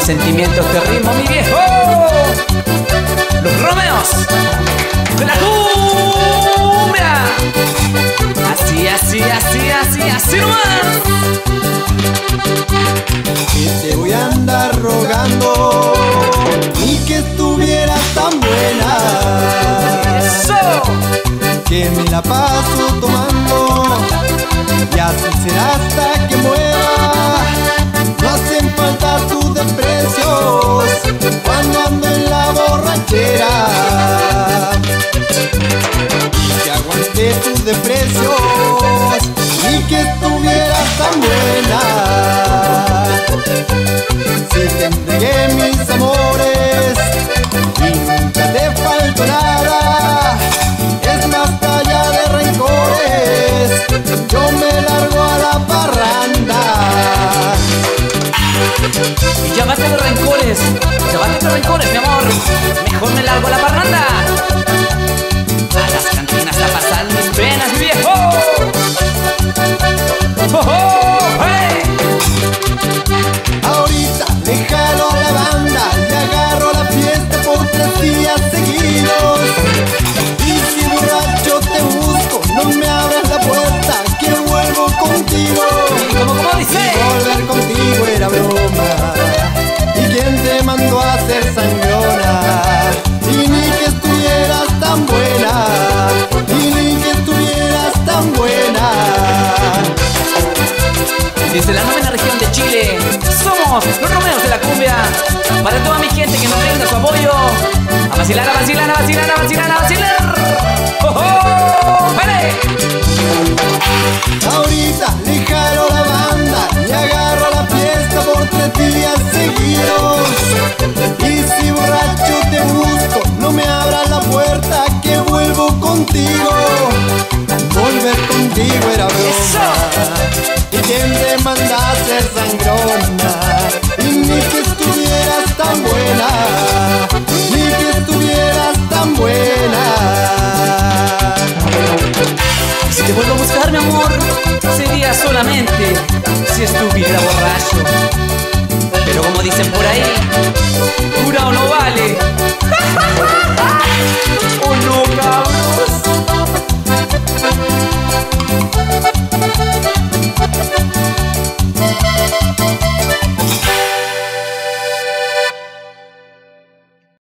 sentimiento este ritmo, mi viejo. Los Romeos de la cumbia. Así nomás. Que te voy a andar rogando, ni que estuvieras tan buena. Eso. Que me la paso tomando, y así será hasta que muera. No hacen falta tus desprecios cuando ando en la borrachera. Y que aguante tus desprecios, ni que estuvieras tan buena. Si te entregué mis amores y nunca te faltó nada, es más allá de rencores, yo me largo a la parranda. Y ya basta de rencores, mi amor. Mejor me largo a la parranda. A las cantinas a pasar mis penas, mi viejo. ¡Oh, oh, hey! Ahorita le jalo a la banda y agarro la fiesta por 3 días seguidos. Y si borracho te busco, no me abras la puerta, que vuelvo contigo. ¿Y cómo dice? Y volver contigo era broma. ¿Y quién te mandó a ser sangrona? Y ni que estuvieras tan buena, y ni que estuvieras tan buena. Desde la novena región de Chile, somos los Romeos de la cumbia. Para toda mi gente que nos brinda su apoyo, a vacilar, a vacilar, a vacilar, a vacilar, a vacilar. ¡Oh, oh! ¡Vale! Ahorita le jalo la banda y agarro la fiesta por 3 días seguidos. Y si borracho te busco, no me abras la puerta, que vuelvo contigo. Volver contigo era broma. ¿Y quién te manda a ser sangrona? Y ni que estuvieras tan buena, ni que estuvieras tan buena. Si te vuelvo a buscar, mi amor, sería solamente si estuviera borracho. Pero como dicen por ahí, jurado no vale.